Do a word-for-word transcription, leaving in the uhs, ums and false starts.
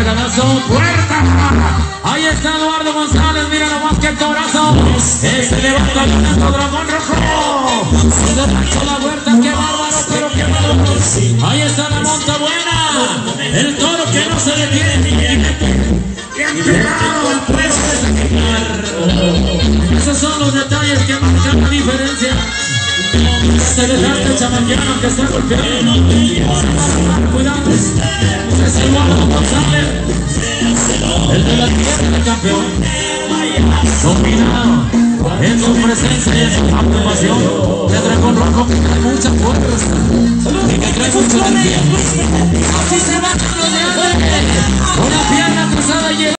Granazo, puerta. Ahí está Eduardo González, mira nomás que torazo. Ese levanta el tanto dragón rojo. Se derecho la huerta, qué bárbaro, pero qué bárbaro. Ahí está la monta buena. El toro que no se detiene. Bien pegado al precio de esos son los detalles que marcan la diferencia. Te dejaste el chamaquiano que está golpeando. Cuidado. Es Eduardo González, el de la tierra, el campeón. Dominado en su presencia y en su actuación. El dragón rojo que trae mucha fuerza y que trae mucha energía. Así se va rodeando. Una pierna cruzada y